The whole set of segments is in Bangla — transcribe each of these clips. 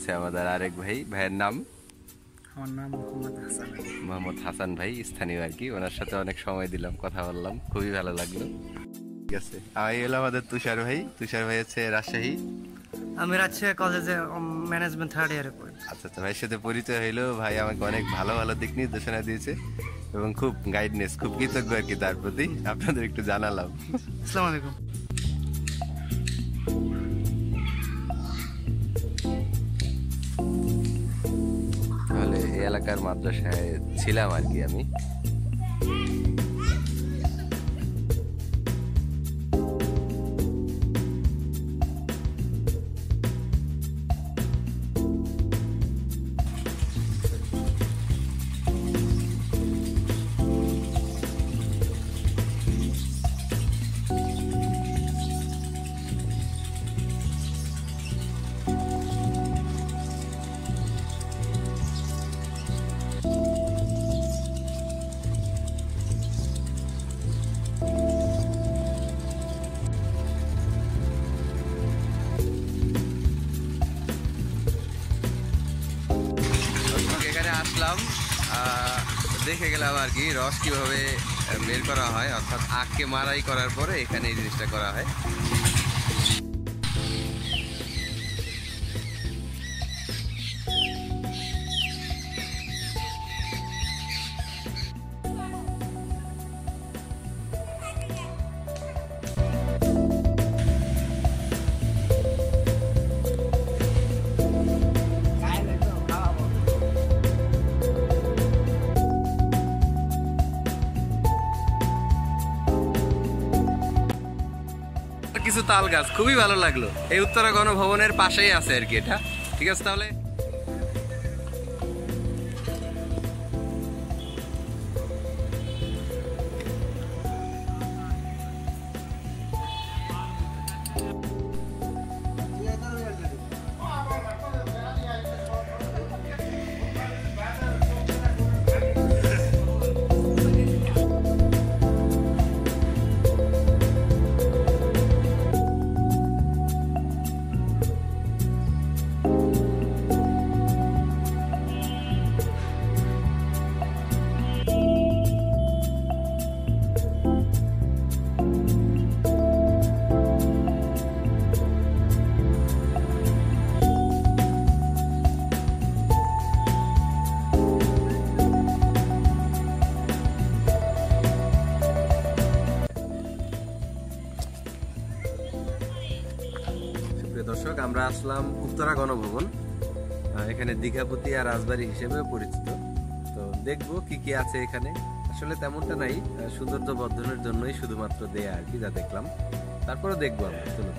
রয়েছে আমাদের আরেক ভাই, ভাইয়ের নাম আমার নাম মোহাম্মদ হাসান ভাই, স্থানীয় আর কি। ওনার সাথে অনেক সময় দিলাম, কথা বললাম, খুবই ভালো লাগলো। ঠিক আছে, এই হলো আমাদের তুষার ভাই। তুষার ভাই হচ্ছে রাজশাহী। আমি রাজশাহী কলেজে ম্যানেজমেন্ট থার্ড ইয়ারে পড়ি। আচ্ছা আচ্ছা, ভাইয়ের সাথে পরিচয় হইলো। ভাই আমাকে অনেক ভালো ভালো দিক নির্দেশনা দিয়েছে এবং খুব গাইডনেস, খুব কৃতজ্ঞ আর কি তার প্রতি। আপনাদের একটু জানালাম। আসসালামু আলাইকুম। তাহলে এই এলাকার মাদ্রাসায় ছিলাম আর কি আমি। আসলাম, দেখে গেলাম আর কি রস কিভাবে বের করা হয়, অর্থাৎ আখকে মারাই করার পরে এখানে এই জিনিসটা করা হয়। কিছু তাল গাছ, খুবই ভালো লাগলো। এই উত্তরা গণভবনের পাশেই আছে আর কি এটা। ঠিক আছে, তাহলে দর্শক, আমরা আসলাম উত্তরা গণভবন। এখানে দীঘাপতি আর রাজবাড়ি হিসেবে পরিচিত। তো দেখবো কি কি আছে এখানে। আসলে তেমনটা নাই, সৌন্দর্য বর্ধনের জন্যই শুধুমাত্র দেয়া আর কি, যা দেখলাম। তারপরে দেখবো আমরা, চলুন।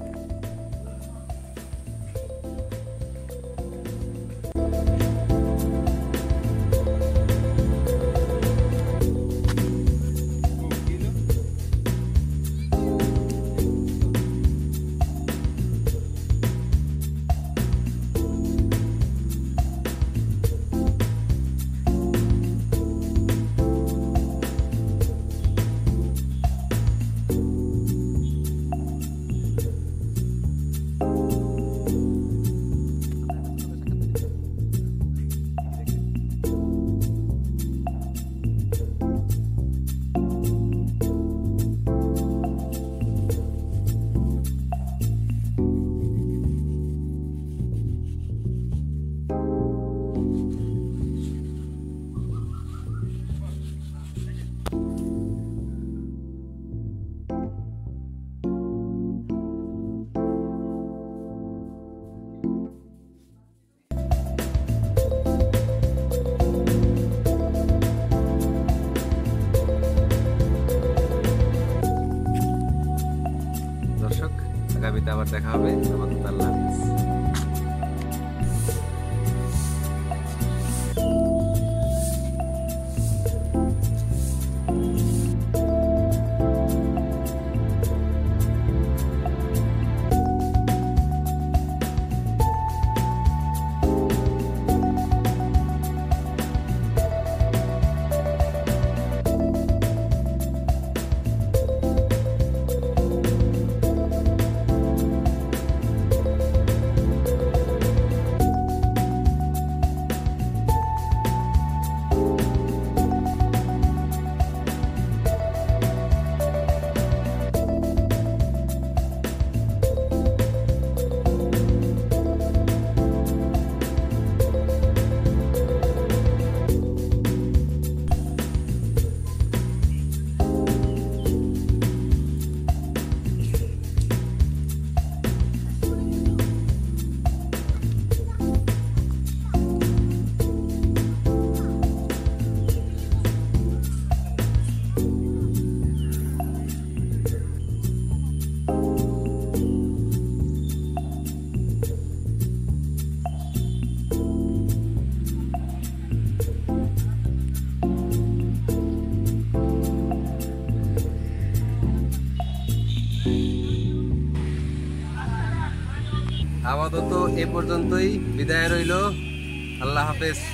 আগামীতে আবার দেখা হবে। আমাদের আল্লাহ হাফেজ। আপাতত এ পর্যন্তই, বিদায় রইল, আল্লাহ হাফেজ।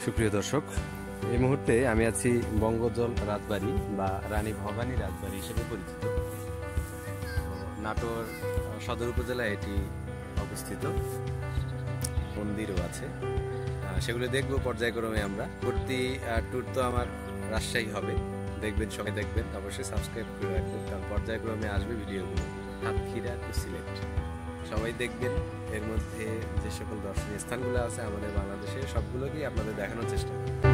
সুপ্রিয় দর্শক, এই মুহূর্তে আমি আছি বঙ্গজল রাজবাড়ি বা রানী ভবানী রাজবাড়ি হিসেবে পরিচিত। নাটোর সদর উপজেলায় এটি অবস্থিত। মন্দিরও আছে, সেগুলো দেখবো পর্যায়ক্রমে। আমরা ভর্তি ট্যুর তো আমার রাজশাহী হবে, দেখবেন, সবাই দেখবেন, অবশ্যই সাবস্ক্রাইব করে রাখবেন, কারণ পর্যায়ক্রমে আসবে ভিডিওগুলো। সাতক্ষীরা টু সিলেট সবাই দেখবেন। এর মধ্যে যে সকল দর্শনীয় স্থানগুলো আছে আমাদের বাংলাদেশে, সবগুলোকেই আপনাদের দেখানোর চেষ্টা করব।